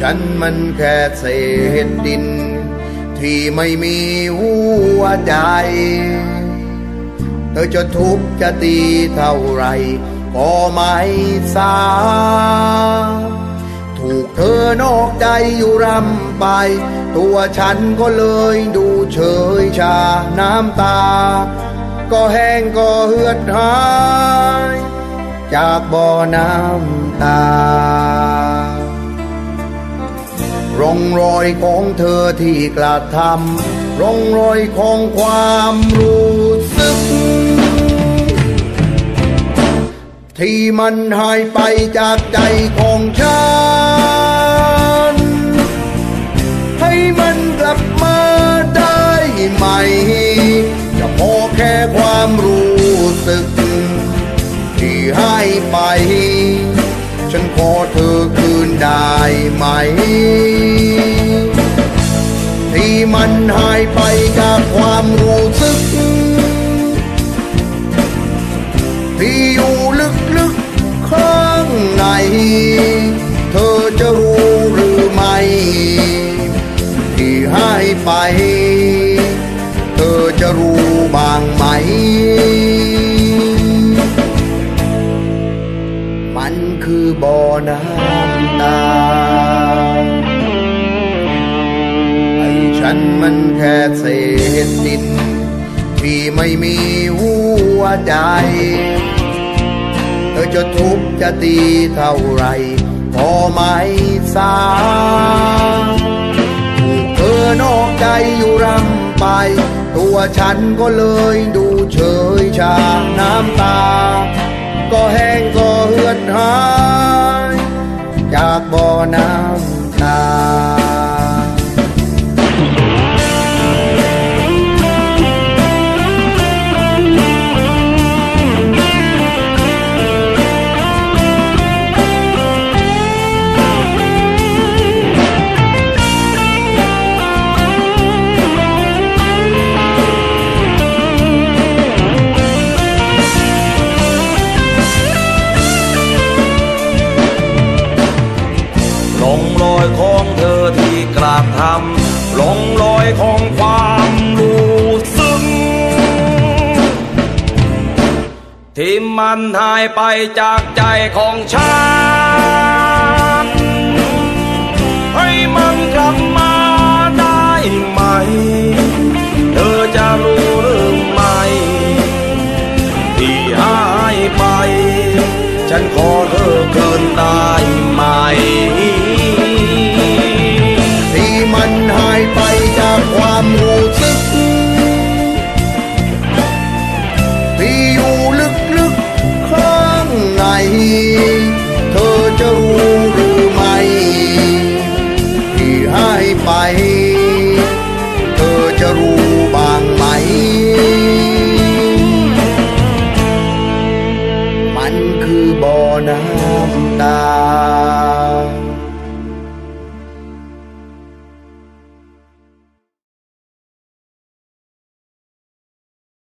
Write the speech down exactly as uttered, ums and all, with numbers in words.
ฉันมันแค่เศษดินที่ไม่มีหัวใจเธอจะทุบจะตีเท่าไรก็ไม่สาถูกเธอนอกใจอยู่รำไปตัวฉันก็เลยดูเฉยชาน้ำตาก็แห้งก็เหือดหายจากบ่อน้ำตาร่องรอยของเธอที่กระทำร่องรอยของความรู้สึกที่มันหายไปจากใจของฉันให้มันกลับมาได้ไหมจะพอแค่ความรู้สึกที่หายไปฉันขอเธอคืนได้ไหมที่มันหายไปจากความรู้สึกที่อยู่ลึกๆข้างในเธอจะรู้หรือไม่ที่หายไปเธอจะรู้บ้างไหมมันคือบ่อน้ำตาไอ้ฉันมันแค่เศษดินที่ไม่มีหัวใจเธอจะทุบจะตีเท่าไรพอไม่สาถูกเธอนอกใจอยู่รำไปตัวฉันก็เลยดูเฉยชาน้ำตาก็แห้งก็เหือดหายจากบ่อน้ำตาของเธอที่กระทำร่องรอยของความรู้สึกที่มันหายไปจากใจของฉันให้มันกลับมาได้ไหมเธอจะรู้หรือไม่ที่หายไปฉันขอเธอคืนได้ไหมมันหายไปจากความรู้สึกที่อยู่ลึกๆข้างในเธอจะรู้หรือไม่ที่หายไปเธอจะรู้บ้างไหมมันคือบ่อน้ำ